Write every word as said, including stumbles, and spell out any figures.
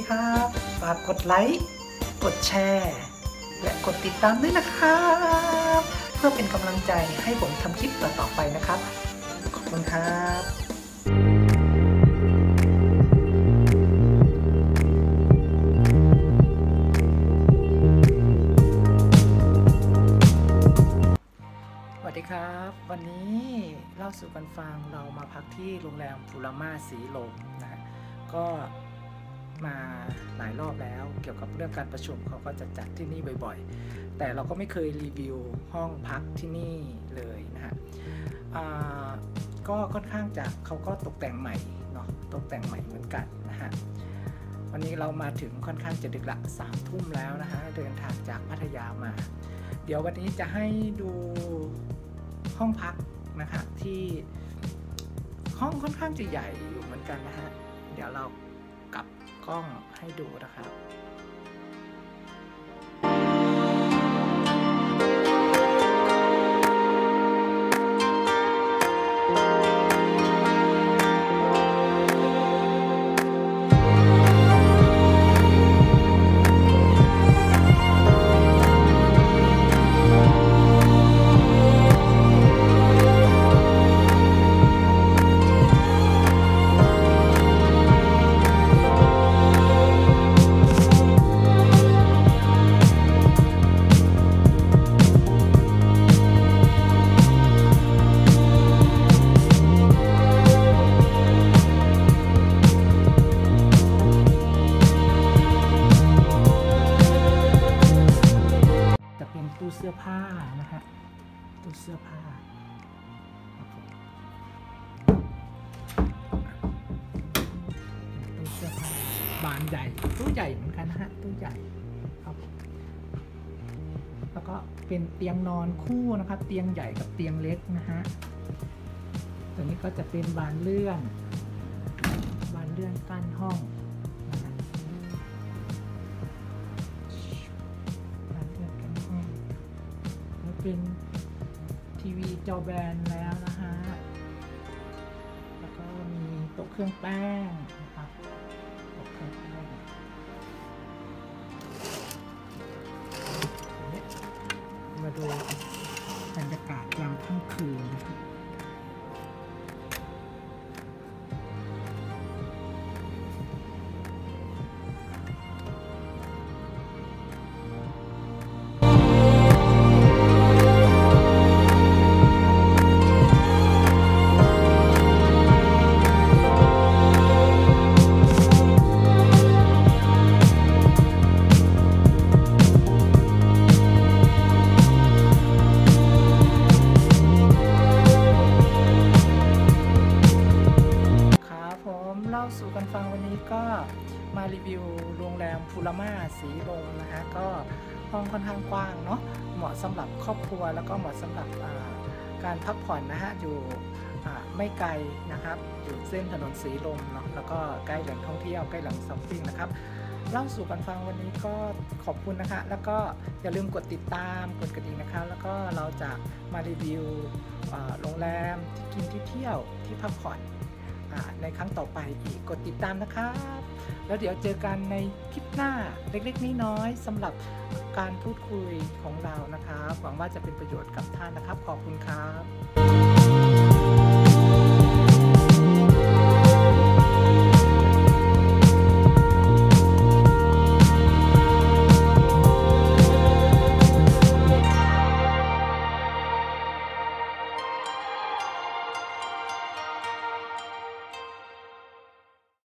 ครับฝากกดไลค์กดแชร์และกดติดตามด้วยนะครับเพื่อเป็นกำลังใจให้ผมทำคลิปต่อๆไปนะครับขอบคุณครับสวัสดีครับวันนี้เล่าสู่กันฟังเรามาพักที่โรงแรมฟูราม่าสีลมนะฮะก็มาหลายรอบแล้วเกี่ยวกับเรื่องการประชุมเขาก็จะจัดที่นี่บ่อยๆแต่เราก็ไม่เคยรีวิวห้องพักที่นี่เลยนะฮะก็ค่อนข้างจะเขาก็ตกแต่งใหม่เนาะตกแต่งใหม่เหมือนกันนะฮะวันนี้เรามาถึงค่อนข้างจะดึกละสามทุ่มแล้วนะฮะเดินทางจากพัทยามาเดี๋ยววันนี้จะให้ดูห้องพักนะคะที่ห้องค่อนข้างจะใหญ่อยู่เหมือนกันนะฮะเดี๋ยวเรากลับกล้องให้ดูนะครับตู้เสื้อผ้านะฮะตู้เสื้อผ้าตู้เสื้อผ้าบานใหญ่ตู้ใหญ่เหมือนกันนะฮะตู้ใหญ่ครับแล้วก็เป็นเตียงนอนคู่นะครับเตียงใหญ่กับเตียงเล็กนะฮะตัวนี้ก็จะเป็นบานเลื่อนบานเลื่อนกั้นห้องเป็นทีวีจอแบนแล้วนะฮะแล้วก็มีโต๊ะเครื่องแป้งนะครับโต๊ะเครื่องแป้งมาดูบรรยากาศยามค่ำคืนนะครับสู่กันฟังวันนี้ก็มารีวิวโรงแรมฟูราม่าสีลมนะฮะก็ห้องค่อนข้างกว้างเนาะเหมาะสำหรับครอบครัวแล้วก็เหมาะสำหรับการพักผ่อนนะฮะอยู่ไม่ไกลนะครับอยู่เส้นถนนสีลมเนาะแล้วก็ใกล้แหล่งท่องเที่ยวใกล้แหล่งช้อปปิ้งนะครับเล่าสู่กันฟังวันนี้ก็ขอบคุณนะคะแล้วก็อย่าลืมกดติดตามกดกระดิ่งนะคะแล้วก็เราจะมารีวิวโรงแรมที่กินที่เที่ยวที่พักผ่อนในครั้งต่อไปอีกกดติดตามนะครับแล้วเดี๋ยวเจอกันในคลิปหน้าเล็กๆน้อยๆสำหรับการพูดคุยของเรานะครับหวังว่าจะเป็นประโยชน์กับท่านนะครับขอบคุณครับ